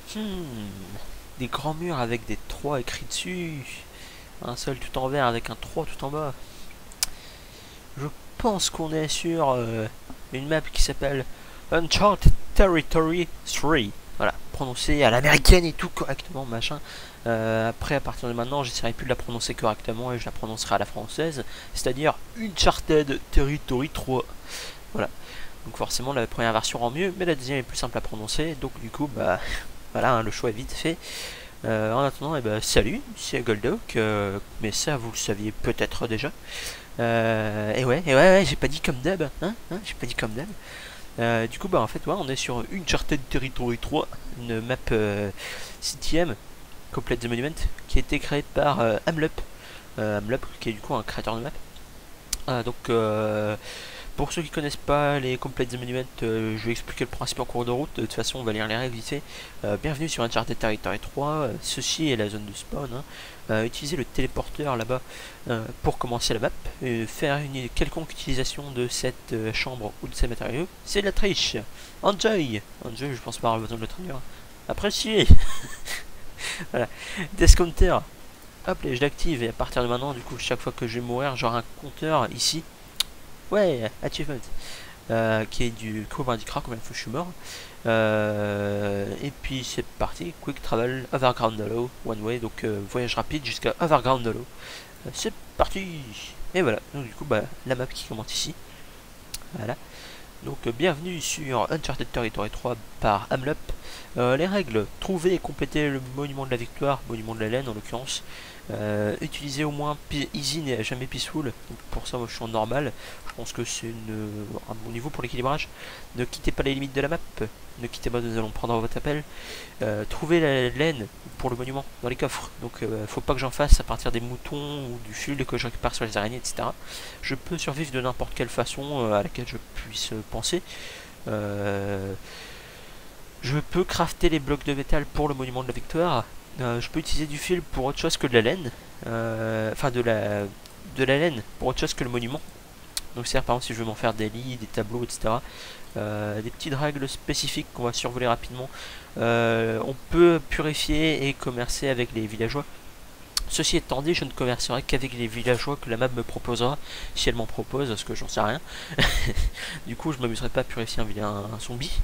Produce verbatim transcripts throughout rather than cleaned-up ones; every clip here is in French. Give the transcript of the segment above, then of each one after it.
Hmm, des grands murs avec des trois écrits dessus. Un seul tout en vert avec un trois tout en bas. Je pense qu'on est sur euh, une map qui s'appelle Uncharted Territory trois. Voilà, prononcé à l'américaine et tout correctement, machin. Euh, après, à partir de maintenant, j'essaierai plus de la prononcer correctement et je la prononcerai à la française, c'est-à-dire Uncharted Territory trois. Voilà. Donc forcément, la première version rend mieux, mais la deuxième est plus simple à prononcer. Donc du coup, bah voilà, hein, le choix est vite fait. Euh, en attendant, eh ben, salut, c'est Goldock, euh, mais ça vous le saviez peut-être déjà. Euh, et ouais, et ouais, ouais j'ai pas dit comme d'hab, hein, hein j'ai pas dit comme d'hab. Euh, du coup, bah en fait, ouais, on est sur Uncharted Territory trois, une map euh, septième, Complete the Monument, qui a été créée par euh, Amlup, euh, Amlup, qui est du coup un créateur de map. Ah, donc, euh, pour ceux qui connaissent pas les Complete the Monument, euh, je vais expliquer le principe en cours de route. De toute façon, on va lire les règles ici. Euh, bienvenue sur Uncharted Territory trois. Euh, ceci est la zone de spawn. Hein. Euh, utilisez le téléporteur là-bas euh, pour commencer la map. Et faire une quelconque utilisation de cette euh, chambre ou de ces matériaux, c'est de la triche. Enjoy. Enjoy, je pense pas avoir besoin de le traduire. Appréciez. Voilà. Death Counter. Hop, là, je l'active et à partir de maintenant, du coup, chaque fois que je vais mourir, j'aurai un compteur ici. Ouais, achievement. Euh, qui est du coup m'indiquera combien de fois je suis mort. Euh, et puis c'est parti, quick travel overground hollow, one way, donc euh, voyage rapide jusqu'à overground hollow. Euh, c'est parti. Et voilà, donc du coup bah, la map qui commence ici. Voilà. Donc euh, bienvenue sur Uncharted Territory trois par Amlup. Euh, les règles, trouver et compléter le monument de la victoire, monument de la laine en l'occurrence. Euh, utiliser au moins easy et jamais peaceful. Donc pour ça moi je suis en normal. Je pense que c'est un bon niveau pour l'équilibrage. Ne quittez pas les limites de la map. Ne quittez pas, nous allons prendre votre appel. Euh, trouver la laine pour le monument dans les coffres. Donc euh, faut pas que j'en fasse à partir des moutons ou du fil que je récupère sur les araignées, et cetera. Je peux survivre de n'importe quelle façon euh, à laquelle je puisse penser. Euh, je peux crafter les blocs de métal pour le monument de la victoire. Euh, je peux utiliser du fil pour autre chose que de la laine. Euh, enfin de la, de la laine pour autre chose que le monument. Donc c'est-à-dire par exemple si je veux m'en faire des lits, des tableaux, et cetera. Euh, des petites règles spécifiques qu'on va survoler rapidement. Euh, on peut purifier et commercer avec les villageois. Ceci étant dit, je ne commercerai qu'avec les villageois que la map me proposera, si elle m'en propose, parce que j'en sais rien. Du coup, je m'amuserai pas à purifier un, un, un zombie.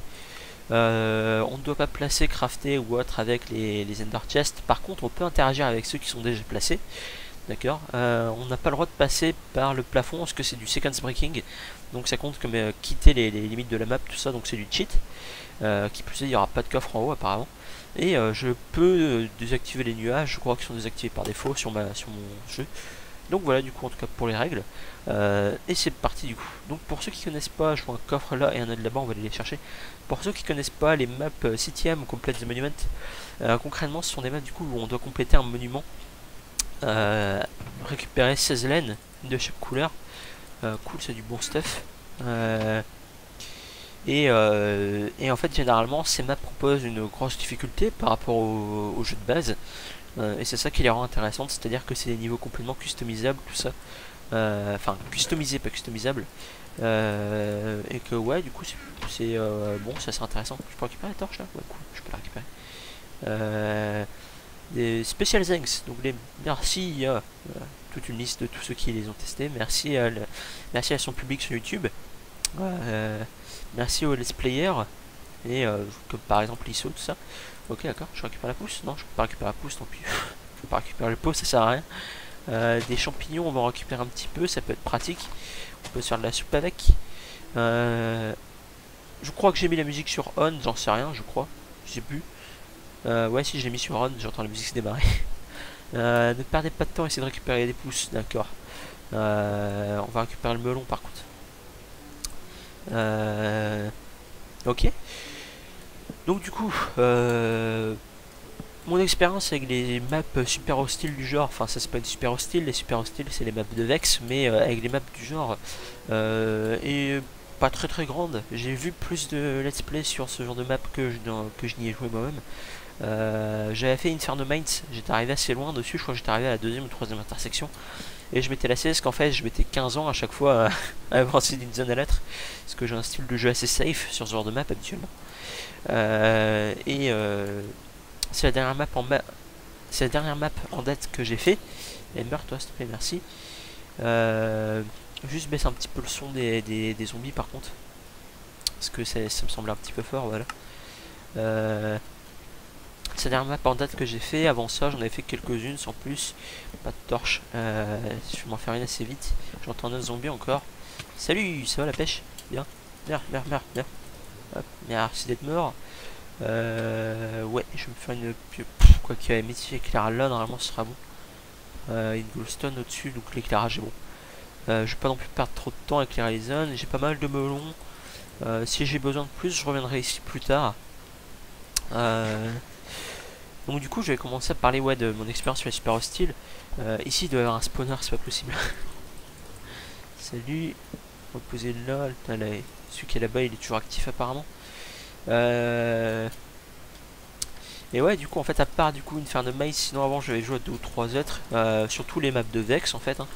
Euh, on ne doit pas placer, crafter ou autre avec les, les Ender Chests. Par contre, on peut interagir avec ceux qui sont déjà placés. D'accord. euh, On n'a pas le droit de passer par le plafond parce que c'est du sequence breaking. Donc ça compte comme euh, quitter les, les limites de la map, tout ça. Donc c'est du cheat. Euh, qui plus est, il n'y aura pas de coffre en haut apparemment. Et euh, je peux euh, désactiver les nuages. Je crois qu'ils sont désactivés par défaut sur, ma, sur mon jeu. Donc voilà, du coup, en tout cas pour les règles. Euh, et c'est parti du coup. Donc pour ceux qui connaissent pas, je vois un coffre là et un autre là-bas, on va aller les chercher. Pour ceux qui connaissent pas les maps euh, septième ou Complete the Monument, euh, concrètement ce sont des maps du coup où on doit compléter un monument. Euh, récupérer seize laines de chaque couleur. Euh, cool, c'est du bon stuff. Euh, et, euh, et en fait, généralement, ces maps proposent une grosse difficulté par rapport au, au jeu de base. Euh, et c'est ça qui les rend intéressantes, c'est-à-dire que c'est des niveaux complètement customisables, tout ça. Euh, Enfin, customisé, pas customisable. Euh, et que ouais, du coup, c'est euh, bon, ça c'est intéressant. Je peux récupérer la torche là? Ouais, cool, je peux la récupérer. Euh, des Special Thanks, donc les merci à euh, toute une liste de tous ceux qui les ont testés. Merci à, le, merci à son public sur YouTube. Euh, merci aux let's players. Et euh, comme par exemple l'I S O, tout ça. Ok, d'accord, je récupère la pousse. Non, je peux pas récupérer la pousse, tant pis. Je peux pas récupérer le pot, ça sert à rien. Euh, des champignons, on va en récupérer un petit peu, ça peut être pratique. On peut se faire de la soupe avec. Euh, je crois que j'ai mis la musique sur on, j'en sais rien, je crois. Je sais plus. Euh, ouais, si j'ai mis sur on, j'entends la musique se démarrer. Euh, ne perdez pas de temps, essayez de récupérer des pousses, d'accord. Euh, on va récupérer le melon par contre. Euh, ok. Donc du coup, euh, mon expérience avec les maps super hostiles du genre, enfin ça c'est pas une super hostile, les super hostiles c'est les maps de Vex, mais euh, avec les maps du genre, euh, et pas très très grande. J'ai vu plus de let's play sur ce genre de map que je, dans, que je n'y ai joué moi-même. Euh, J'avais fait Inferno Mines, j'étais arrivé assez loin dessus, je crois que j'étais arrivé à la deuxième ou troisième intersection. Et je m'étais lassé parce qu'en fait je mettais quinze ans à chaque fois à avancer d'une zone à l'autre. Parce que j'ai un style de jeu assez safe sur ce genre de map habituellement. Euh, et, euh, c'est la dernière map en ma... c'est la dernière map en date que j'ai fait. Et meurs-toi s'il te plaît, merci. Euh, juste baisse un petit peu le son des, des, des zombies par contre. Parce que ça, ça me semble un petit peu fort, voilà. Euh, c'est la dernière map en date que j'ai fait. Avant ça, j'en avais fait quelques-unes sans plus. Pas de torche. Euh, je vais m'en faire une assez vite. J'entends un zombie encore. Salut, ça va la pêche? Bien. Merde, merde, merde, merde. Hop, merci d'être mort. Euh, ouais, je vais me faire une... Pff, quoi qu'il y ait métier éclair là, normalement ce sera bon. Euh, une glowstone au-dessus, donc l'éclairage est bon. Euh, je vais pas non plus perdre trop de temps à éclairer les zones. J'ai pas mal de melons. Euh, si j'ai besoin de plus, je reviendrai ici plus tard. Euh, donc du coup, je vais commencer à parler ouais, de mon expérience sur les super hostiles. Euh, ici, il doit y avoir un spawner, c'est pas possible. Salut. Reposer là. Là, là. Celui qui est là-bas, il est toujours actif apparemment. Euh... Et ouais, du coup, en fait, à part du coup une ferme de maïs, sinon avant j'avais joué à deux ou trois autres, euh, surtout les maps de Vex en fait. Hein.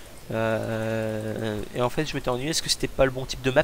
Euh, et en fait, je m'étais ennuyé parce que c'était pas le bon type de map.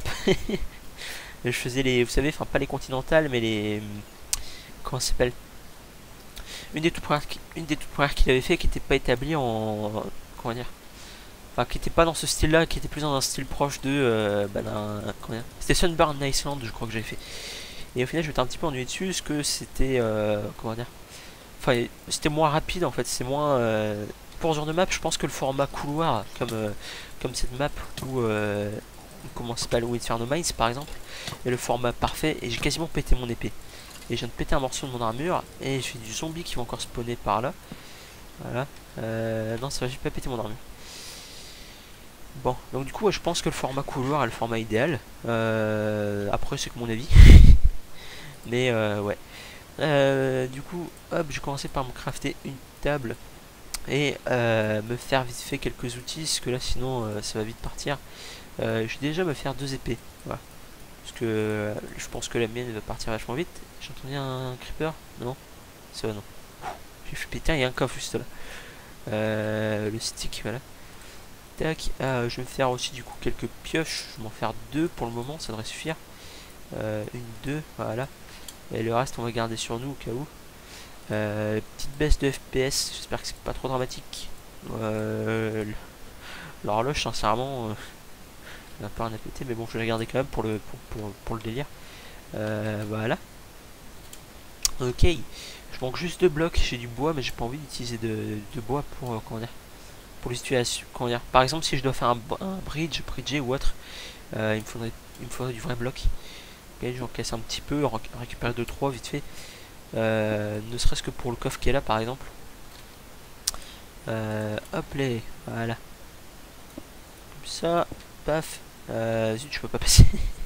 Je faisais les, vous savez, enfin pas les continentales, mais les, comment ça s'appelle, une des toutes premières, une des toutes premières qu'il avait fait, qui était pas établie en, comment dire, enfin qui était pas dans ce style-là, qui était plus dans un style proche de, euh, bah, d'un, comment dire, c'était Sunburn Iceland, je crois que j'avais fait. Et au final, je m'étais un petit peu ennuyé dessus, parce que c'était, euh, comment dire, enfin c'était moins rapide en fait, c'est moins euh, pour ce genre de map. Je pense que le format couloir, comme euh, comme cette map où euh, comment ça s'appelle, où Inferno Mines par exemple, est le format parfait. Et j'ai quasiment pété mon épée. Et je viens de péter un morceau de mon armure. Et j'ai du zombie qui va encore spawner par là. Voilà. Euh, non, ça va, j'ai pas pété mon armure. Bon, donc du coup, ouais, je pense que le format couloir est le format idéal. Euh, après, c'est que mon avis. Mais euh, ouais. Euh, du coup, hop, j'ai commencé par me crafter une table et euh, me faire vite fait quelques outils, parce que là sinon euh, ça va vite partir. Euh, je vais déjà me faire deux épées, voilà. Parce que euh, je pense que la mienne va partir vachement vite. J'ai entendu un creeper? Non, c'est vrai, non. J'ai fait péter, il y a un coffre juste là. Euh, le stick, voilà. Tac, ah, je vais me faire aussi du coup quelques pioches. Je vais m'en faire deux pour le moment, ça devrait suffire. Euh, une, deux, voilà. Et le reste on va garder sur nous au cas où. Euh, petite baisse de F P S, j'espère que c'est pas trop dramatique. Euh, L'horloge sincèrement euh, elle a pas rien à péter, mais bon je vais la garder quand même pour le, pour, pour, pour le délire. Euh, voilà. Ok, je manque juste de blocs, j'ai du bois mais j'ai pas envie d'utiliser de, de bois pour, euh, comment dire, pour les situations, comment dire. Par exemple si je dois faire un, un bridge, bridger ou autre, euh, il, me faudrait, il me faudrait du vrai bloc. Ok, j'en casse un petit peu, récupérer deux trois vite fait. Euh, ne serait-ce que pour le coffre qui est là par exemple. Euh, hop là, voilà. Comme ça, paf. Euh, zut, je peux pas passer.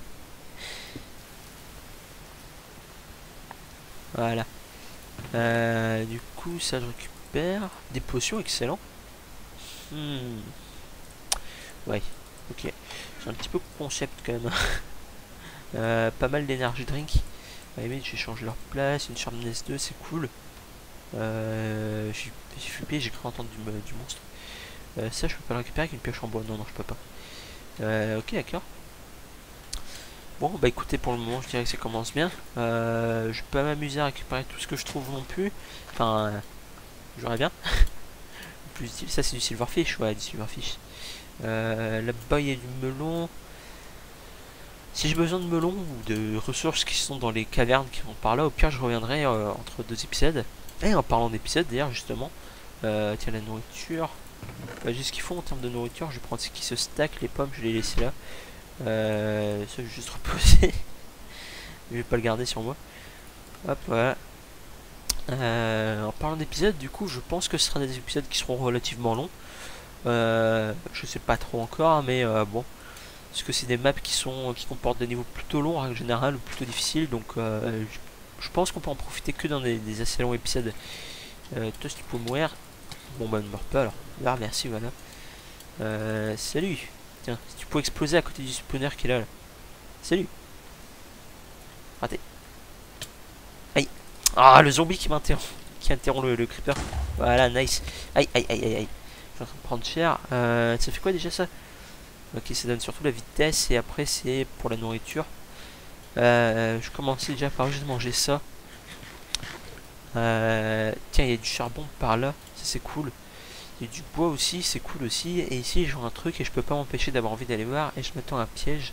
Voilà. Euh, du coup, ça je récupère. Des potions, excellent. Hmm. Ouais, ok. C'est un petit peu concept quand même. euh, pas mal d'énergie drink. À la limite, j'ai changé leur place. Une Sharpness deux, c'est cool. Euh, j'ai flippé, j'ai cru entendre du, du monstre. Euh, ça, je peux pas le récupérer avec une pioche en bois. Non, non, je peux pas. Euh, ok, d'accord. Bon, bah écoutez, pour le moment, je dirais que ça commence bien. Euh, je vais pas m'amuser à récupérer tout ce que je trouve non plus. Enfin, euh, j'aurais bien. Plus utile, ça c'est du silverfish, ouais, du silverfish. Euh, Là-bas, il y a du melon. Si j'ai besoin de melon ou de ressources qui sont dans les cavernes qui vont par là, au pire, je reviendrai euh, entre deux épisodes. Et en parlant d'épisodes, d'ailleurs, justement, euh, tiens, la nourriture. Bah, j'ai ce qu'il faut en termes de nourriture. Je vais prendre ce qui se stack, les pommes, je vais les laisser là. Euh, ça, je vais juste reposer. Je vais pas le garder sur moi. Hop, voilà. Euh, en parlant d'épisodes, du coup, je pense que ce sera des épisodes qui seront relativement longs. Euh, je sais pas trop encore, mais euh, bon. Parce que c'est des maps qui sont qui comportent des niveaux plutôt longs en général, ou plutôt difficiles. Donc, euh, je, je pense qu'on peut en profiter que dans des, des assez longs épisodes. Euh, toi, si tu peux mourir. Bon, bah, ne meurs pas alors. Ah, merci, voilà. Euh, salut. Tiens, si tu peux exploser à côté du spawner qui est là. là. Salut. Raté. Aïe. Ah, le zombie qui m'interrompt. Qui interrompt le, le creeper. Voilà, nice. Aïe, aïe, aïe, aïe, aïe. Je suis en train de prendre cher. Euh, ça fait quoi déjà ça? Ok, ça donne surtout la vitesse. Et après, c'est pour la nourriture. Euh, je commençais déjà par juste manger ça. Euh, tiens, il y a du charbon par là, ça c'est cool. Il y a du bois aussi, c'est cool aussi. Et ici, je vois un truc et je peux pas m'empêcher d'avoir envie d'aller voir. Et je m'attends à un piège.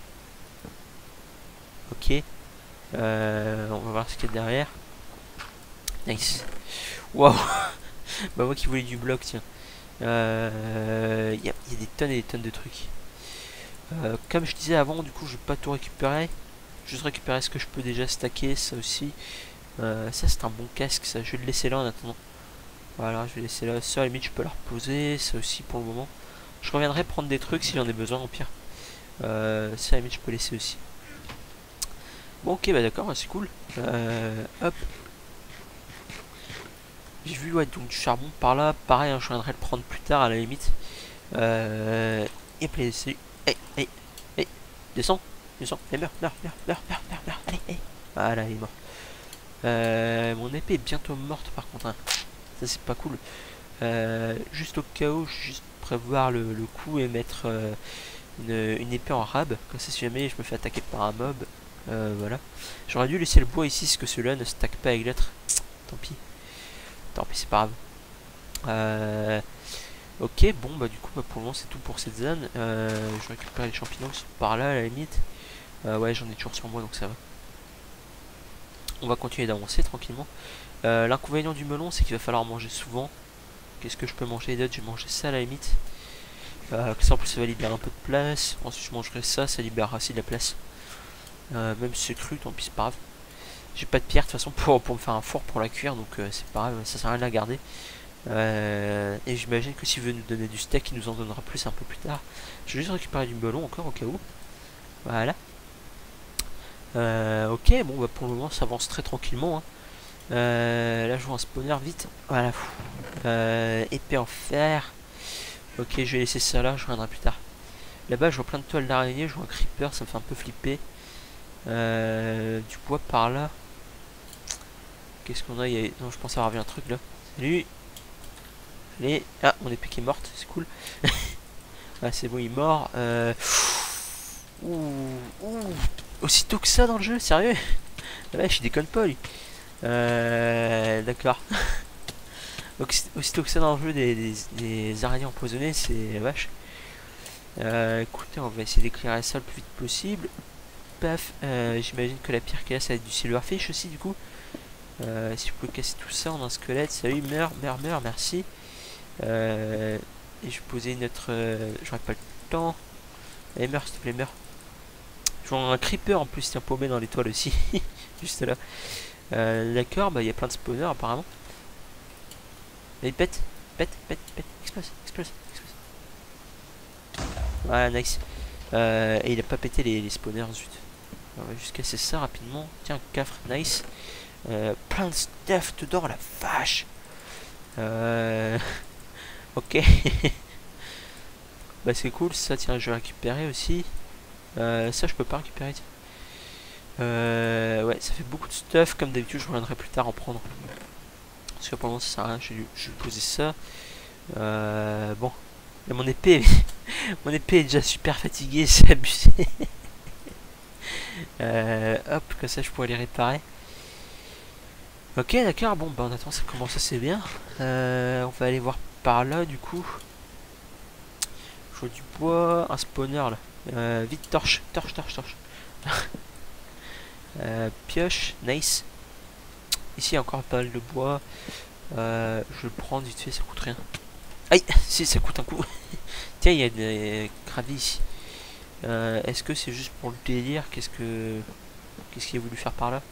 Ok. Euh, on va voir ce qu'il y a derrière. Nice. Waouh. Bah moi qui voulais du bloc, tiens. Il euh, y, y, a des tonnes et des tonnes de trucs. Euh, comme je disais avant, du coup, je vais pas tout récupérer. Juste récupérer ce que je peux déjà stacker, ça aussi. Euh, ça, c'est un bon casque, ça. Je vais le laisser là en attendant. Voilà, je vais laisser là. Ça, à la limite, je peux la reposer. Ça aussi pour le moment. Je reviendrai prendre des trucs si j'en ai besoin, au pire. Euh, ça, à la limite, je peux laisser aussi. Bon, ok, bah d'accord, c'est cool. Euh, hop. J'ai vu, ouais, donc du charbon par là. Pareil, hein, je viendrai le prendre plus tard à la limite. Euh, et puis, c'est. Hey, hey, hey. Descends, descends. Et meurs, meurs, meurs, meurs, meurs, meurs, meurs. Allez, allez. Voilà, il est mort. Euh, mon épée est bientôt morte par contre. Hein. Ça, c'est pas cool. Euh, juste au cas où, juste prévoir le, le coup et mettre euh, une, une épée en rab. Comme ça, si jamais je me fais attaquer par un mob. Euh, voilà. J'aurais dû laisser le bois ici, parce que celui-là ne stack pas avec l'autre. Tant pis. Tant pis, c'est pas grave. Euh, ok, bon, bah du coup, bah, pour le moment, c'est tout pour cette zone. Euh, je récupère les champignons qui sont par là, à la limite. Euh, ouais, j'en ai toujours sur moi, donc ça va. On va continuer d'avancer tranquillement. Euh, L'inconvénient du melon, c'est qu'il va falloir manger souvent. Qu'est-ce que je peux manger d'autre? Je vais manger ça à la limite. Euh, ça en plus ça va libérer un peu de place. Ensuite je mangerai ça, ça libérera aussi de la place. Euh, même si c'est cru, tant pis c'est pas grave. J'ai pas de pierre de toute façon pour, pour me faire un four pour la cuire, donc euh, c'est pas grave, ça sert à rien de la garder. Euh, et j'imagine que s'il veut nous donner du steak, il nous en donnera plus un peu plus tard. Je vais juste récupérer du melon encore au cas où. Voilà. Euh, ok, bon bah pour le moment ça avance très tranquillement. Hein. Euh, là je vois un spawner vite. Voilà. Euh, épée en fer. Ok, je vais laisser ça là, je reviendrai plus tard. Là-bas, je vois plein de toiles d'araignée, je vois un creeper, ça me fait un peu flipper. Euh, du bois par là. Qu'est-ce qu'on a, Il y a... Non, je pense avoir vu un truc là. Salut. Allez. Ah, mon épée qui est morte, c'est cool. Ah, c'est bon, il est mort. Euh... Ouh, ouh. Aussitôt que ça dans le jeu, sérieux? Ouais, je déconne pas lui. Euh, D'accord. Aussitôt que ça dans le jeu, des, des, des araignées empoisonnées, c'est vache. Euh, écoutez, on va essayer d'éclairer ça le plus vite possible. Paf, euh, j'imagine que la pierre qu'il y a, ça va être du silverfish aussi, du coup. Euh, si je peux casser tout ça en un squelette, salut, meurs, meurs, meurs, merci. Euh, et je vais poser notre. Euh, J'aurais pas le temps. Allez, meurs, s'il te plaît, meurs. Je vois un creeper en plus, tiens, paumé dans l'étoile aussi. Juste là. Euh, D'accord, bah il y a plein de spawners apparemment. Allez, pète, pète, pète, pète, explose, explose, explose. Voilà, nice. Euh, et il a pas pété les, les spawners, zut. On va juste casser ça rapidement. Tiens, coffre, nice. Euh, plein de stuff dedans, la vache. Euh... ok. Bah c'est cool, ça, tiens, je vais récupérer aussi. Euh, ça, je peux pas récupérer, tiens. Euh, ouais, ça fait beaucoup de stuff. Comme d'habitude, je reviendrai plus tard en prendre. Parce que pour le moment, ça sert à rien. Je vais, je vais poser ça. Euh, bon. Et mon épée, mon épée est déjà super fatiguée, c'est abusé. euh, hop, comme ça, je pourrais les réparer. Ok, d'accord, bon, bah on attend, ça commence assez bien. Euh, on va aller voir par là, du coup. Je vois du bois, un spawner là. Euh, vite, torche, torche, torche, torche. euh, pioche, nice. Ici, il y a encore pas mal de bois. Euh, je vais le prendre vite fait, ça coûte rien. Aïe, si, ça coûte un coup. Tiens, il y a des graviers ici. Euh, Est-ce que c'est juste pour le délire? Qu'est-ce que... Qu'est-ce qu'il a voulu faire par là?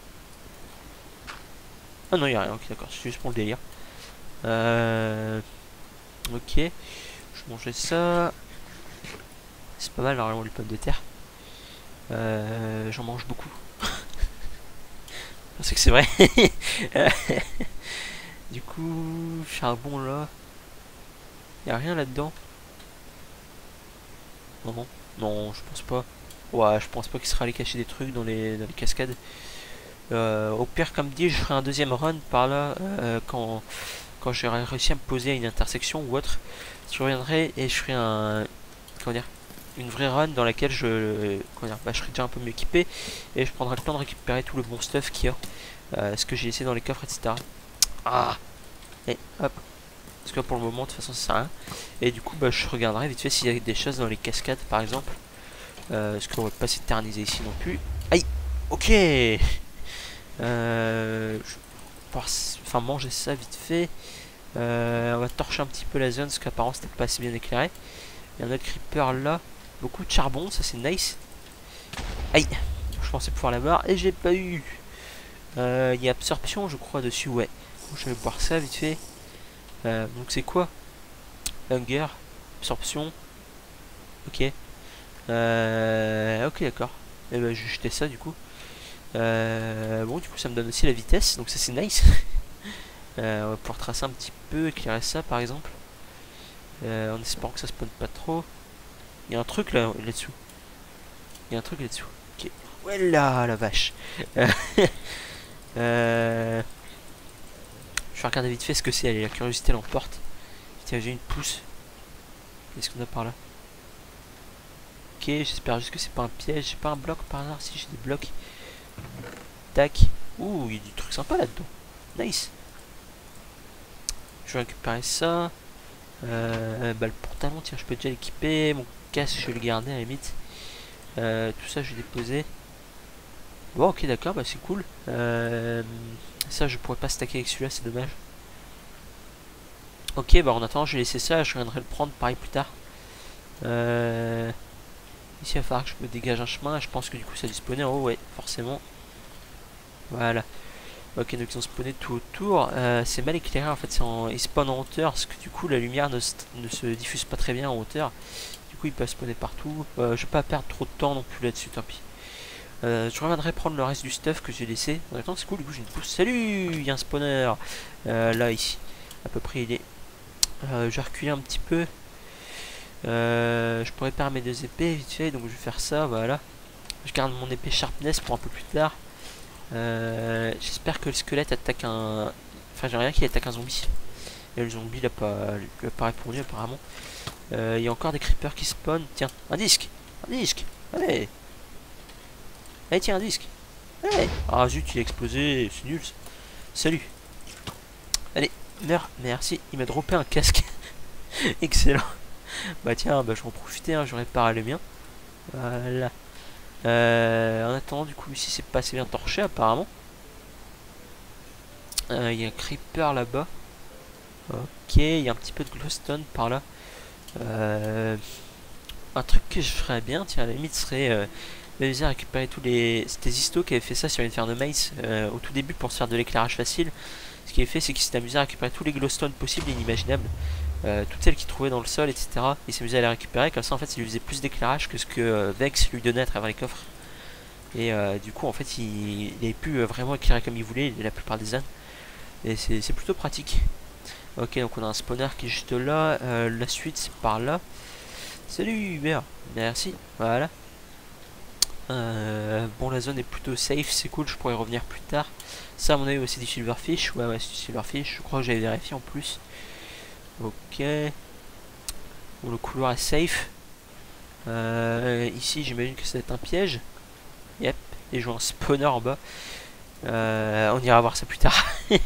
Ah non, il n'y a rien, ok, d'accord, c'est juste pour le délire. Euh... Ok, je mangeais ça. C'est pas mal, normalement, les pommes de terre. Euh, J'en mange beaucoup. C'est que c'est vrai. Du coup, charbon là. Y a rien là-dedans. Non, non, non, je pense pas. Ouais, je pense pas qu'il sera allé cacher des trucs dans les, dans les cascades. Euh, au pire, comme dit, je ferai un deuxième run par là euh, quand, quand j'aurai réussi à me poser à une intersection ou autre. Je reviendrai et je ferai un. Comment dire, une vraie run dans laquelle je, comment dire, bah, je serai déjà un peu mieux équipé et je prendrai le temps de récupérer tout le bon stuff qu'il y a, euh, ce que j'ai laissé dans les coffres, et cetera. Ah. Et hop. Parce que pour le moment, de toute façon, ça sert à rien. Et du coup, bah, je regarderai vite fait s'il y a des choses dans les cascades, par exemple. Euh, parce qu'on va pas s'éterniser ici non plus. Aïe. Ok. Euh, je vais pouvoir enfin, manger ça vite fait. Euh, on va torcher un petit peu la zone, parce qu'apparemment, c'était pas assez bien éclairé. Il y a un autre creeper là. Beaucoup de charbon, ça c'est nice. Aïe. Je pensais pouvoir l'avoir et j'ai pas eu. Euh, il y a absorption, je crois, dessus, ouais. Je vais boire ça vite fait. Euh, donc c'est quoi? Hunger, absorption. Ok. Euh, ok, d'accord. Et ben je vais jeter ça du coup. Euh, bon, du coup, ça me donne aussi la vitesse, donc ça c'est nice. Euh, on va pouvoir tracer un petit peu, éclairer ça par exemple. Euh, en espérant que ça spawn pas trop. Il y a un truc là, là-dessous. Il y a un truc là-dessous. Ok. Ouais là, la vache. euh, je vais regarder vite fait ce que c'est. Allez, la curiosité l'emporte. Tiens, j'ai une pousse. Qu'est-ce qu'on a par là? Ok, j'espère juste que c'est pas un piège. J'ai pas un bloc par hasard. Si j'ai des blocs. Tac. Ouh, il y a du truc sympa là-dedans. Nice. Je vais récupérer ça. Euh, bah, le pantalon, tiens, je peux déjà l'équiper. Mon casque, je vais le garder à la limite. Euh, tout ça, je vais déposer. Bon, ok, d'accord, bah c'est cool. Euh, ça, je pourrais pas stacker avec celui-là, c'est dommage. Ok, bah en attendant, je vais laisser ça. Je viendrai le prendre pareil plus tard. Euh, ici, il va falloir que je me dégage un chemin. Je pense que du coup, ça a dû spawner en haut, ouais, forcément. Voilà. Ok, donc ils ont spawné tout autour. Euh, c'est mal éclairé en fait, en... ils spawnent en hauteur parce que du coup la lumière ne, ne se diffuse pas très bien en hauteur. Du coup ils peuvent spawner partout. Euh, je vais pas perdre trop de temps non plus là-dessus, tant pis. Euh, je reviendrai prendre le reste du stuff que j'ai laissé. En même temps c'est cool, du coup j'ai une pousse. Salut, il y a un spawner. Euh, là ici, à peu près il est. Euh, je vais reculer un petit peu. Euh, je pourrais perdre mes deux épées vite fait, donc je vais faire ça, voilà. Je garde mon épée sharpness pour un peu plus tard. Euh, J'espère que le squelette attaque un... Enfin, j'ai rien qu'il attaque un zombie. Et le zombie il a pas, il a pas répondu apparemment. Euh, il y a encore des creepers qui spawnent. Tiens, un disque. Un disque. Allez. Allez, tiens, un disque. Allez. Ah zut, il a explosé. C'est nul. Salut. Allez, meurs. Merci. Il m'a droppé un casque. Excellent. Bah tiens, bah, je vais en profiter. Hein, je répare le mien. Voilà. Euh, en attendant, du coup, ici c'est pas assez bien torché apparemment. Il euh, y a un creeper là-bas. Ok, il y a un petit peu de glowstone par là. Euh, un truc que je ferais bien, tiens, à la limite, serait euh, m'amuser à récupérer tous les. C'était Zisto qui avait fait ça sur Inferno Maze euh, au tout début pour se faire de l'éclairage facile. Ce qu'il avait fait, c'est qu'il s'est amusé à récupérer tous les glowstones possibles et inimaginables. Euh, toutes celles qu'il trouvait dans le sol, et cetera. Il s'amusait à les récupérer, comme ça en fait, ça lui faisait plus d'éclairage que ce que euh, Vex lui donnait à travers les coffres. Et euh, du coup, en fait, il, il avait pu euh, vraiment éclairer comme il voulait la plupart des ânes. Et c'est plutôt pratique. Ok, donc on a un spawner qui est juste là. Euh, la suite, c'est par là. Salut, merde. Merci. Voilà. Euh, bon, la zone est plutôt safe. C'est cool, je pourrais revenir plus tard. Ça, à mon avis, c'est du silverfish. Ouais, ouais, c'est du silverfish. Je crois que j'avais vérifié en plus. Ok. Bon, le couloir est safe. Euh, ici, j'imagine que ça va être un piège. Yep. Et je vois un spawner en bas. Euh, on ira voir ça plus tard.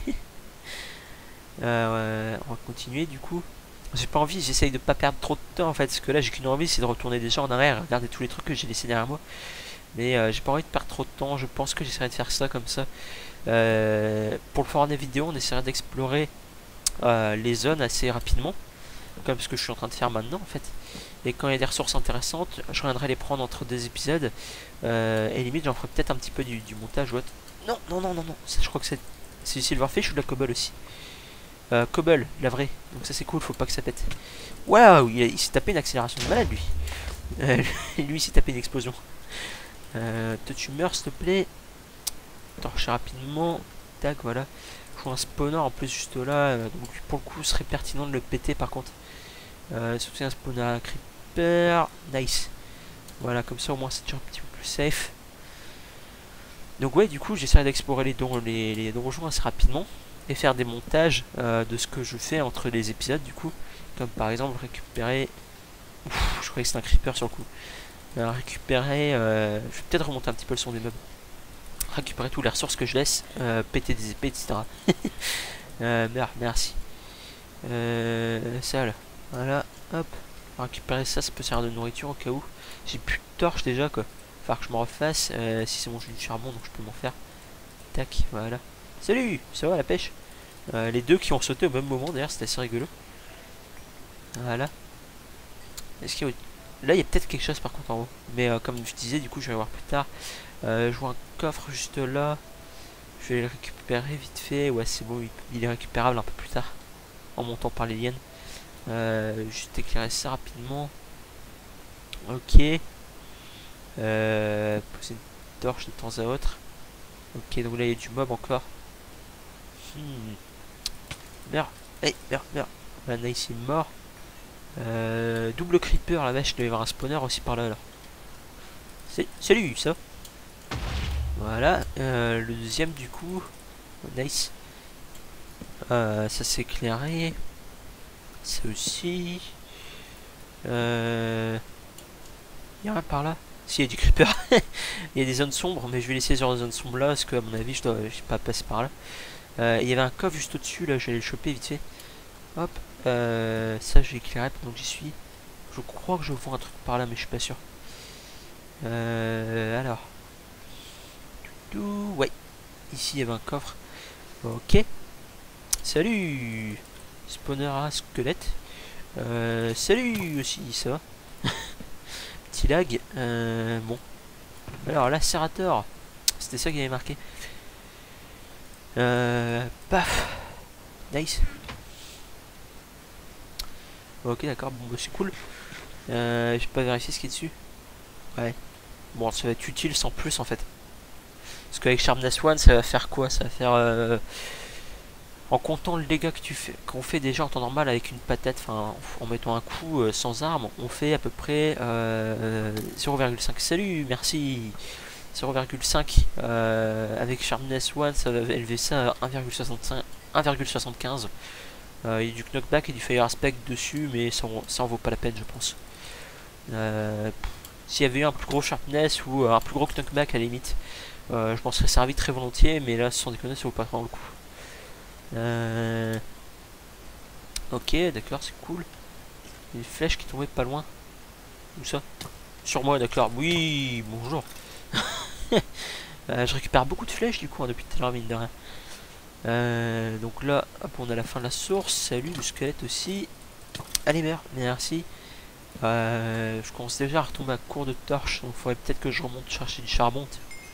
euh, on va continuer du coup. J'ai pas envie, j'essaye de pas perdre trop de temps en fait. Parce que là, j'ai qu'une envie, c'est de retourner déjà en arrière, regarder tous les trucs que j'ai laissés derrière moi. Mais euh, j'ai pas envie de perdre trop de temps. Je pense que j'essaierai de faire ça comme ça. Euh, pour le format vidéo, on essaiera d'explorer euh, les zones assez rapidement. Comme ce que je suis en train de faire maintenant en fait. Et quand il y a des ressources intéressantes, je reviendrai les prendre entre deux épisodes. Euh, et limite, j'en ferai peut-être un petit peu du, du montage ou autre. Non, non, non, non, non. Ça, je crois que c'est du silverfish ou de la cobble aussi. Euh, cobble, la vraie. Donc ça c'est cool, faut pas que ça pète. Waouh, il, il s'est tapé une accélération de malade lui. Euh, lui il s'est tapé une explosion. Euh, toi tu meurs s'il te plaît. Torcher rapidement. Tac, voilà. Je vois un spawner en plus juste là. Euh, donc pour le coup, ce serait pertinent de le péter par contre. Euh, surtout un spawner à creeper. Nice. Voilà, comme ça au moins c'est déjà un petit peu plus safe. Donc ouais, du coup j'essaierai d'explorer les, don les, les donjons assez rapidement. Et faire des montages euh, de ce que je fais entre les épisodes du coup. Comme par exemple récupérer... Ouf, je croyais que c'était un creeper sur le coup. Euh, récupérer... Euh... Je vais peut-être remonter un petit peu le son des meubles. Récupérer toutes les ressources que je laisse. Euh, péter des épées, et cetera. Euh, merde, merci. Euh, ça là. Voilà, hop. On va récupérer ça, ça peut servir de nourriture au cas où. J'ai plus de torches déjà quoi. Faut que je me refasse. Euh, si c'est bon, j'ai du charbon donc je peux m'en faire. Tac, voilà. Salut, ça va la pêche? euh, Les deux qui ont sauté au même moment d'ailleurs, c'était assez rigolo. Voilà. Est-ce qu'il y a... Là il y a peut-être quelque chose par contre en haut. Mais euh, comme je disais, du coup je vais voir plus tard. Euh, je vois un coffre juste là. Je vais le récupérer vite fait. Ouais c'est bon, il est récupérable un peu plus tard. En montant par les lianes. Euh, juste éclairer ça rapidement. Ok. Euh, poser une torche de temps à autre. Ok, donc là il y a du mob encore. Hmm. Merde. Hey, merde, merde. Là, Nice est mort. Euh, double creeper, la vache, il doit y avoir un spawner aussi par là alors. Salut, ça. Voilà. Euh, le deuxième du coup. Nice. Euh, ça s'est éclairé. Ça aussi. Euh... Il y a rien par là. Si, il y a du creeper. Il y a des zones sombres, mais je vais laisser sur les zones sombres là, parce que à mon avis, je dois je vais pas passer par là. Euh, il y avait un coffre juste au-dessus, là, j'allais le choper vite fait. Hop. Euh, ça, je vais éclairer pendant que j'y suis. Je crois que je vois un truc par là, mais je suis pas sûr. Euh, alors. Tout, ouais. Ici, il y avait un coffre. Ok. Salut. Spawner à squelette. Euh, salut aussi, ça va. Petit lag. Euh, bon. Alors, lacérateur. C'était ça qui avait marqué. Euh, paf. Nice. Ok, d'accord. Bon, bah, c'est cool. Euh, j'ai pas vérifié ce qui est dessus. Ouais. Bon, ça va être utile sans plus en fait. Parce qu'avec Sharpness un, ça va faire quoi? Ça va faire... Euh, en comptant le dégât que tu fais, qu'on fait déjà en temps normal avec une patate, enfin en mettant un coup euh, sans arme, on fait à peu près euh, zéro virgule cinq. Salut, merci. zéro virgule cinq euh, avec Sharpness un, ça va élever ça à un virgule soixante-cinq, un virgule soixante-quinze. Euh, il y a du knockback et du fire aspect dessus, mais ça, ça en vaut pas la peine, je pense. Euh, S'il y avait eu un plus gros sharpness ou euh, un plus gros knockback à la limite, euh, je m'en serais servi très volontiers, mais là, sans déconner, ça vaut pas vraiment le coup. Euh... Ok, d'accord, c'est cool. Il y a des flèches qui tombaient pas loin. Où ça? Sur moi, d'accord. Oui, bonjour. euh, je récupère beaucoup de flèches du coup hein, depuis tout à l'heure, mine de rien. Euh, donc là, hop, on a la fin de la source. Salut, le squelette aussi. Allez, merde, merci. Euh, je commence déjà à retomber à court de torches, donc il faudrait peut-être que je remonte chercher du charbon.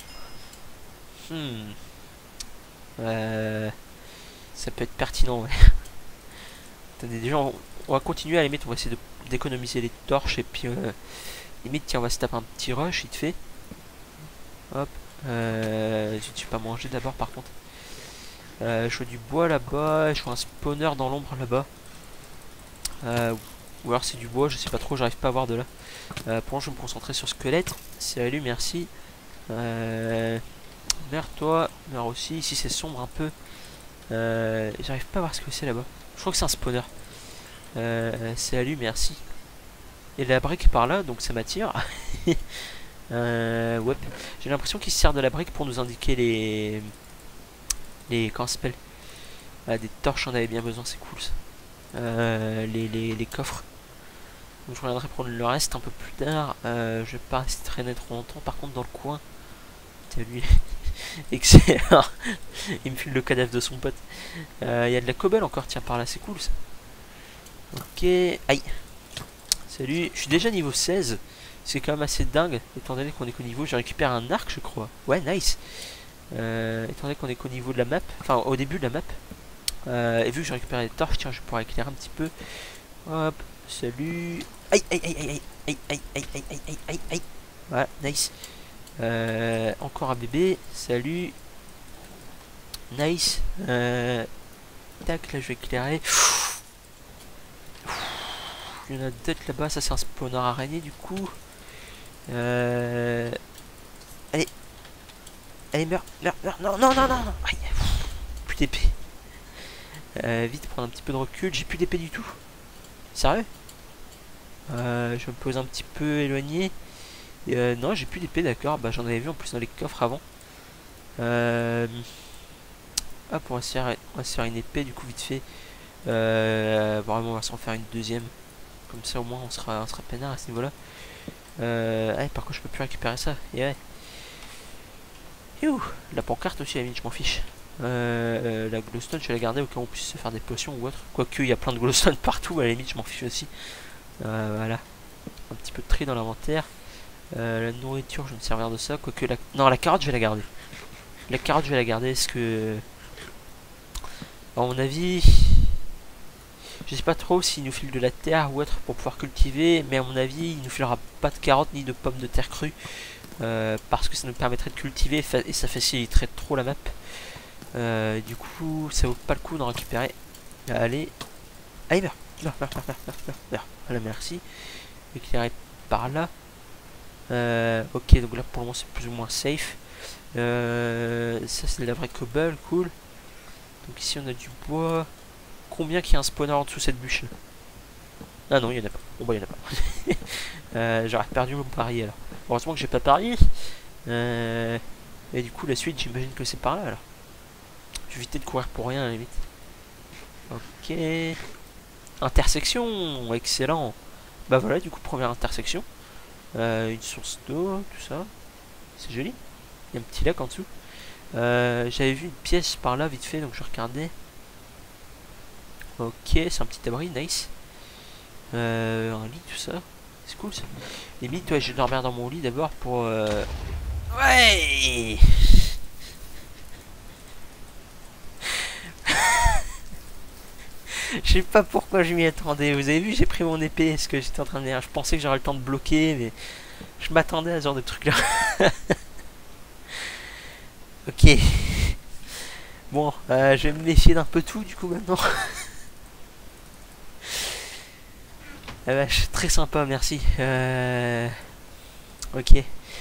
Hmm. Euh, ça peut être pertinent, ouais. Attendez, déjà, on, on va continuer à la limite, on va essayer d'économiser les torches et puis euh, limite, tiens, on va se taper un petit rush, vite fait. Hop. Euh, je ne suis pas mangé d'abord, par contre. Euh, je vois du bois là-bas, je vois un spawner dans l'ombre là-bas. Euh, ou alors c'est du bois, je sais pas trop, j'arrive pas à voir de là. Euh, pour moi, je vais me concentrer sur squelette. Salut, merci. Euh, Merde, toi, merde aussi. Ici, c'est sombre un peu. Euh, j'arrive pas à voir ce que c'est là-bas. Je crois que c'est un spawner. Euh, salut, merci. Et la brique par là, donc ça m'attire. euh, ouais. J'ai l'impression qu'il se sert de la brique pour nous indiquer les. Les. Comment ça s'appelle? Ah, des torches, on avait bien besoin, c'est cool ça. Euh, les, les, les coffres. Donc je reviendrai prendre le reste un peu plus tard. Euh, je vais pas rester traîner trop longtemps. Par contre, dans le coin. T'as lui. Excellent. Il me file le cadavre de son pote. Il euh, y a de la cobble encore, tiens, par là, c'est cool ça. Ok. Aïe. Salut. Je suis déjà niveau seize. C'est quand même assez dingue, étant donné qu'on est qu'au niveau. J'ai récupéré un arc, je crois. Ouais, nice. Euh, étant donné qu'on est qu'au niveau de la map. Enfin, au début de la map. Euh, et vu que j'ai récupéré les torches, tiens, je pourrais éclairer un petit peu. Hop. Salut. Aïe, aïe, aïe, aïe, aïe, aïe, aïe, aïe, aïe, aïe, aïe, aïe. Voilà, nice. Euh, encore un bébé. Salut. Nice. Euh, tac, là je vais éclairer. Il y en a d'autres là-bas. Ça, c'est un spawner araignée du coup. Euh, allez. Allez, meurs, meurs, meurs. Non, non, non, non, non. Aïe. Plus d'épée. Euh, vite, prendre un petit peu de recul. J'ai plus d'épée du tout. Sérieux? euh, Je me pose un petit peu éloigné. Et euh, non, j'ai plus d'épée, d'accord. Bah, j'en avais vu en plus dans les coffres avant. Euh, Hop, on va se faire, on va se faire une épée du coup vite fait. Euh, vraiment, on va s'en faire une deuxième. Comme ça, au moins, on sera, on sera peinard à ce niveau-là. Euh, ah, par contre, je peux plus récupérer ça. Et ouais. Youh, la pancarte aussi, à la limite, je m'en fiche. Euh, euh, la glowstone, je vais la garder au cas où on puisse se faire des potions ou autre. Quoique, il y a plein de glowstone partout, à la limite, je m'en fiche aussi. Euh, voilà. Un petit peu de tri dans l'inventaire. Euh, la nourriture, je vais me servir de ça. Quoique, la... non, la carotte, je vais la garder. La carotte, je vais la garder. Est-ce que. À mon avis. Je sais pas trop s'il nous file de la terre ou autre pour pouvoir cultiver, mais à mon avis, il nous filera pas de carottes ni de pommes de terre crues. Euh, parce que ça nous permettrait de cultiver et ça faciliterait trop la map. Euh, du coup, ça vaut pas le coup d'en récupérer. Allez. Allez, meurs, meurs, meurs, meurs, meurs, meurs, meurs. Voilà, merci. Éclairé par là. Euh, ok, donc là pour le moment c'est plus ou moins safe. Euh, ça c'est de la vraie cobble, cool. Donc ici on a du bois. Combien qu'il y a un spawner en dessous de cette bûche là? Ah non, il y en a pas. Bon bah il y en a pas. euh, J'aurais perdu mon pari alors. Heureusement que j'ai pas parié. Euh, et du coup la suite j'imagine que c'est par là alors. Je vais éviter de courir pour rien à la limite. Ok. Intersection, excellent. Bah voilà, du coup première intersection. Euh, une source d'eau, tout ça. C'est joli. Il y a un petit lac en dessous. Euh, J'avais vu une pièce par là vite fait, donc je regardais. Ok, c'est un petit abri, nice. Euh, un lit, tout ça. C'est cool ça. Limite, ouais, je vais dormir dans mon lit d'abord pour... Euh... Ouais. Je sais pas pourquoi je m'y attendais. Vous avez vu, j'ai pris mon épée. Ce que j'étais en train de dire. Je pensais que j'aurais le temps de bloquer, mais je m'attendais à ce genre de truc là. Ok. Bon, euh, je vais me méfier d'un peu tout du coup maintenant. Ah vache, très sympa, merci. Euh... Ok.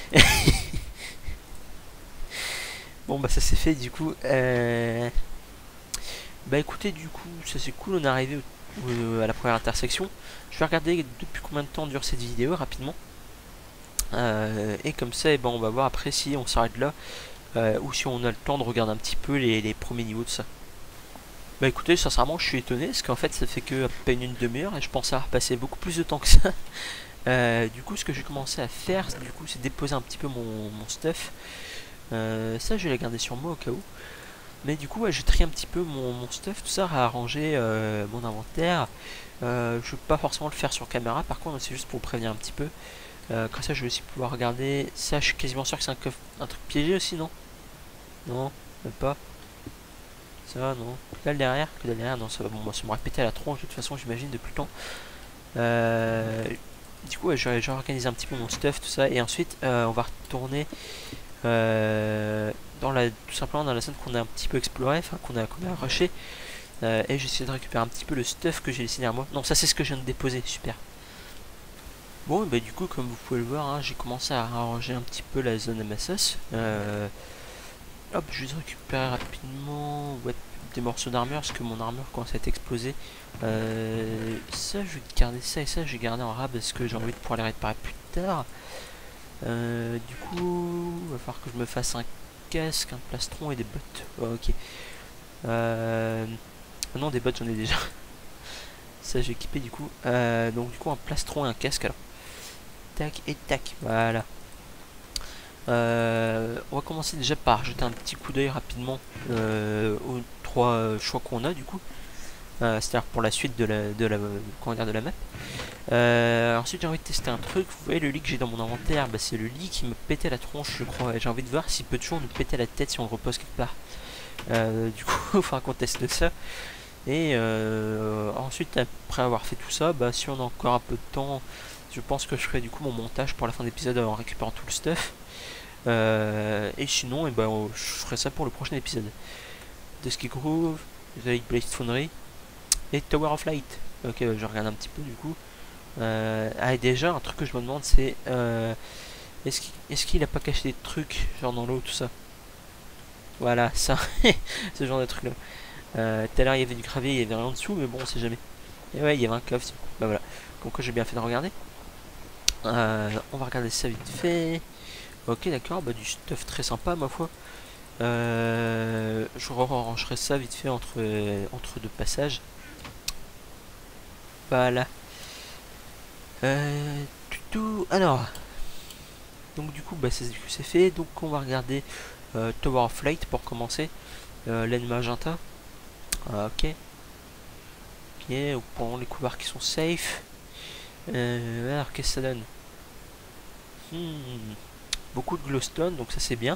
Bon bah ça c'est fait du coup. Euh... Bah écoutez, du coup, ça c'est cool, on est arrivé au, au, à la première intersection. Je vais regarder depuis combien de temps dure cette vidéo rapidement. Euh, et comme ça, eh ben, on va voir après si on s'arrête là. Euh, ou si on a le temps de regarder un petit peu les, les premiers niveaux de ça. Bah écoutez, sincèrement je suis étonné parce qu'en fait ça fait que à peine une demi-heure et je pensais avoir passé beaucoup plus de temps que ça. Euh, du coup ce que j'ai commencé à faire, du coup c'est déposer un petit peu mon, mon stuff. Euh, ça je vais la garder sur moi au cas où. Mais du coup ouais, j'ai trié un petit peu mon, mon stuff, tout ça, réarranger euh, mon inventaire. Euh, je ne vais pas forcément le faire sur caméra, par contre c'est juste pour prévenir un petit peu. Euh, comme ça je vais aussi pouvoir regarder. Ça je suis quasiment sûr que c'est un, un truc piégé aussi, non? Non, même pas. Ça, non. Que dalle derrière, que dalle derrière, non, ça va bon, moi, ça m'aurait pété à la tronche de toute façon, j'imagine, depuis le temps. Euh, du coup, ouais, je vais organiser un petit peu mon stuff, tout ça, et ensuite, euh, on va retourner euh, dans la, tout simplement dans la zone qu'on a un petit peu explorée, enfin, qu'on a, qu'on a rushé. Euh, et j'essaie de récupérer un petit peu le stuff que j'ai laissé derrière moi. Non, ça, c'est ce que je viens de déposer, super. Bon, bah, du coup, comme vous pouvez le voir, hein, j'ai commencé à arranger un petit peu la zone à ma sauce. Euh, Hop, je vais récupérer rapidement ouais, des morceaux d'armure parce que mon armure commence à être explosée. Euh, ça, je vais garder ça et ça, je vais garder en rab parce que j'ai envie de pouvoir les réparer plus tard. Euh, du coup, il va falloir que je me fasse un casque, un plastron et des bottes. Oh, ok. Euh, non, des bottes, j'en ai déjà. Ça, j'ai équipé du coup. Euh, donc, du coup, un plastron et un casque alors. Tac et tac, voilà. Euh, on va commencer déjà par jeter un petit coup d'œil rapidement euh, aux trois choix qu'on a du coup, euh, c'est-à-dire pour la suite de la de la comment dire, de la map. Euh, ensuite j'ai envie de tester un truc. Vous voyez le lit que j'ai dans mon inventaire, bah, c'est le lit qui me pétait la tronche je crois. J'ai envie de voir s'il peut toujours nous péter la tête si on le repose quelque part. Euh, du coup il faudra qu'on teste ça. Et euh, ensuite après avoir fait tout ça, bah, si on a encore un peu de temps, je pense que je ferai du coup mon montage pour la fin d'épisode en récupérant tout le stuff. Euh, et sinon, et ben, je ferai ça pour le prochain épisode. Dusky Groove, The Blade Foundry et Tower of Light. Ok, je regarde un petit peu du coup. Euh, ah, et déjà, un truc que je me demande, c'est euh, est-ce qu'il est qu'il a pas caché des trucs, genre dans l'eau, tout ça? Voilà, ça, ce genre de truc là. Euh, tout à l'heure, il y avait du gravier, il y avait rien en dessous, mais bon, on sait jamais. Et ouais, il y avait un coffre. Bah voilà. Donc, j'ai bien fait de regarder. Euh, on va regarder ça vite fait. Ok, d'accord, bah du stuff très sympa ma foi. Euh, je rangerai ça vite fait entre, euh, entre deux passages. Voilà. Euh, tout, tout. Alors, donc du coup, bah, c'est fait. Donc on va regarder euh, Tower of Light pour commencer. Euh, laine magenta. Ah, ok. Ok, pour les couloirs qui sont safe. Euh, alors, qu'est-ce que ça donne? hmm. Beaucoup de glowstone, donc ça c'est bien.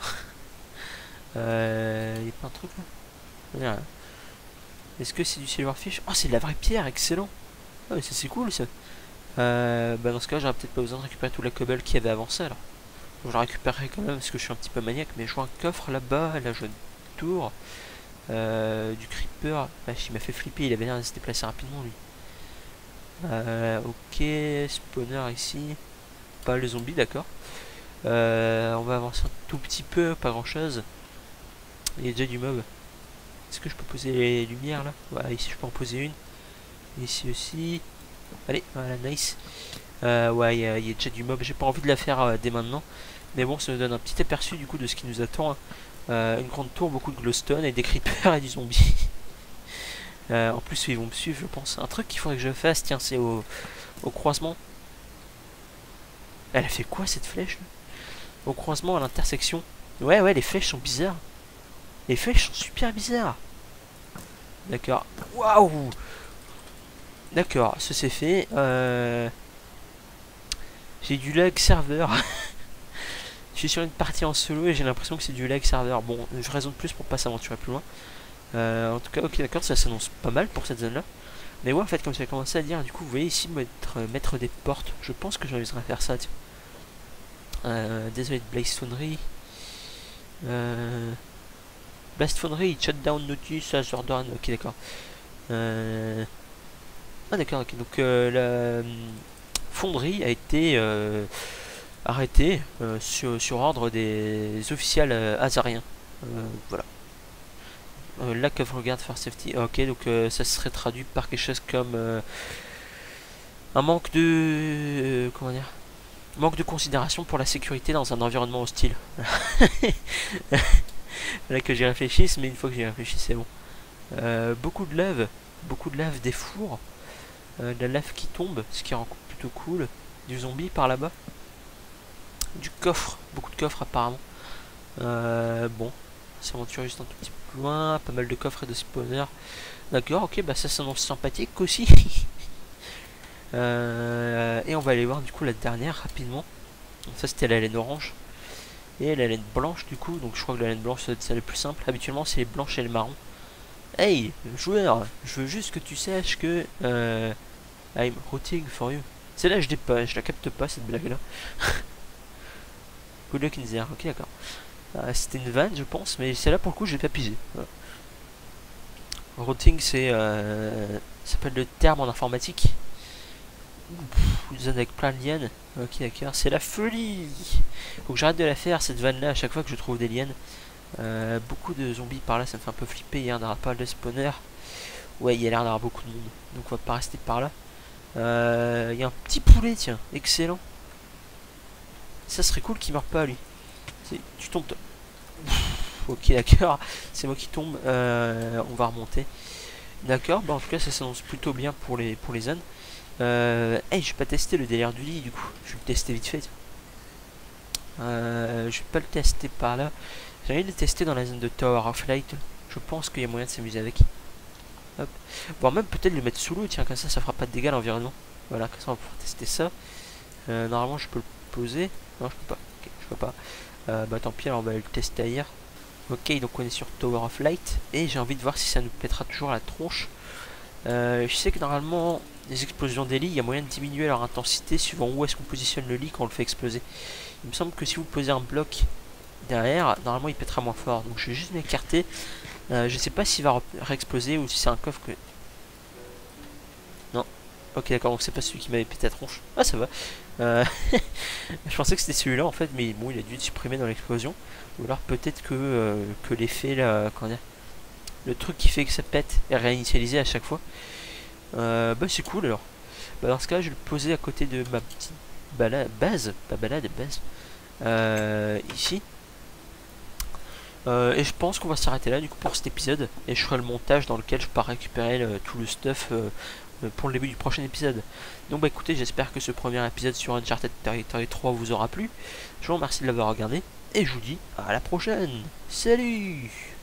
Euh, il y a plein de trucs là. Est-ce que c'est du silverfish? Oh, c'est de la vraie pierre, excellent. Ah, mais ça c'est cool ça. Euh, bah dans ce cas, j'aurais peut-être pas besoin de récupérer tout la cobble qu'il y avait avant ça alors. Donc, je la récupérerai quand même parce que je suis un petit peu maniaque. Mais je vois un coffre là-bas, là je vois une tour. Euh, du creeper. Vache, il m'a fait flipper, il avait l'air de se déplacer rapidement lui. Euh, ok, spawner ici. Pas le zombie, d'accord. Euh, on va avancer un tout petit peu, pas grand chose. Il y a déjà du mob. Est-ce que je peux poser les lumières là? Ouais, ici je peux en poser une. Ici aussi. Allez, voilà, nice. Euh, ouais, il y, y, a déjà du mob. J'ai pas envie de la faire euh, dès maintenant. Mais bon, ça nous donne un petit aperçu du coup de ce qui nous attend. Hein. Euh, une grande tour, beaucoup de glowstone et des creepers et du zombie. euh, en plus, ils vont me suivre, je pense. Un truc qu'il faudrait que je fasse, tiens, c'est au, au croisement. Elle a fait quoi cette flèche là? Au croisement, à l'intersection. Ouais, ouais, les flèches sont bizarres. Les flèches sont super bizarres. D'accord. Waouh! D'accord, ça c'est fait. Euh... J'ai du lag serveur. Je suis sur une partie en solo et j'ai l'impression que c'est du lag serveur. Bon, je raisonne plus pour pas s'aventurer plus loin. Euh, en tout cas, ok, d'accord, ça s'annonce pas mal pour cette zone-là. Mais ouais, en fait, comme ça a commencé à dire, du coup, vous voyez ici, mettre, mettre des portes. Je pense que j'arriverai à faire ça, tiens. Euh, désolé de Blaze Foundry. Euh... Blast Foundry, shutdown notice, as ordered. Ok, d'accord. Euh... Ah, d'accord, ok. Donc, euh, la fonderie a été euh, arrêtée euh, sur, sur ordre des officiels euh, azariens. Euh, voilà. Euh, lack of regard for safety. Ok, donc euh, ça serait traduit par quelque chose comme euh, un manque de. Euh, comment dire? Manque de considération pour la sécurité dans un environnement hostile. Là que j'y réfléchisse, mais une fois que j'y réfléchis, c'est bon. Euh, beaucoup de lave, beaucoup de lave des fours, euh, de la lave qui tombe, ce qui rend plutôt cool. Du zombie par là-bas. Du coffre, beaucoup de coffres apparemment. Euh, bon, s'aventure juste un tout petit peu plus loin, pas mal de coffres et de spawners. D'accord, ok, bah ça s'annonce sympathique aussi. euh, et on va aller voir du coup la dernière rapidement. Donc ça c'était la laine orange. Et la laine blanche du coup, donc je crois que la laine blanche c'est le plus simple. Habituellement c'est les blanches et les marrons. Hey, joueur, je veux juste que tu saches que euh, I'm rooting for you. C'est là je dis pas, je la capte pas cette blague là. Good luck in the air, ok d'accord. Euh, C'était une vanne je pense, mais c'est là pour le coup j'ai pas pigé. Voilà. Routing c'est euh, ça s'appelle le terme en informatique. Une zone avec plein de liens. Ok d'accord, c'est la folie. Faut que j'arrête de la faire cette vanne là à chaque fois que je trouve des liens. Euh, beaucoup de zombies par là, ça me fait un peu flipper. Il y en aura pas de spawner. Ouais, il y a l'air d'avoir beaucoup de monde. Donc on va pas rester par là. Euh, il y a un petit poulet, tiens, excellent. Ça serait cool qu'il meure pas lui. Tu tombes. Ok, d'accord. C'est moi qui tombe. Euh, on va remonter. D'accord, bah en tout cas ça s'annonce plutôt bien pour les pour les zones. Euh, hey, je vais pas tester le délire du lit du coup. Je vais le tester vite fait. Euh, je vais pas le tester par là. J'ai envie de le tester dans la zone de Tower of Light. Je pense qu'il y a moyen de s'amuser avec. Hop. Voire même peut-être le mettre sous l'eau. Tiens, comme ça, ça fera pas de dégâts à l'environnement. Voilà, comme ça on va pouvoir tester ça. Euh, normalement, je peux le poser. Non, je peux pas. Ok, je peux pas. Euh, bah tant pis, alors on va le tester ailleurs. Ok, donc on est sur Tower of Light. Et j'ai envie de voir si ça nous pètera toujours la tronche. Euh, je sais que normalement, les explosions des lits, il y a moyen de diminuer leur intensité suivant où est-ce qu'on positionne le lit quand on le fait exploser. Il me semble que si vous posez un bloc derrière, normalement il pètera moins fort. Donc je vais juste m'écarter. Euh, je sais pas s'il va réexploser ou si c'est un coffre que... Non. Ok d'accord, donc c'est pas celui qui m'avait pété la tronche. Ah ça va. Euh... je pensais que c'était celui-là en fait, mais bon il a dû être supprimé dans l'explosion. Ou alors peut-être que, euh, que l'effet là, comment dire, le truc qui fait que ça pète est réinitialisé à chaque fois. Euh, bah c'est cool alors. Bah, dans ce cas je vais le poser à côté de ma petite balade, base, pas balade, base. Euh, ici. Euh, et je pense qu'on va s'arrêter là du coup pour cet épisode. Et je ferai le montage dans lequel je pars récupérer le, tout le stuff euh, pour le début du prochain épisode. Donc bah écoutez, j'espère que ce premier épisode sur Uncharted Territory trois vous aura plu. Je vous remercie de l'avoir regardé. Et je vous dis à la prochaine. Salut!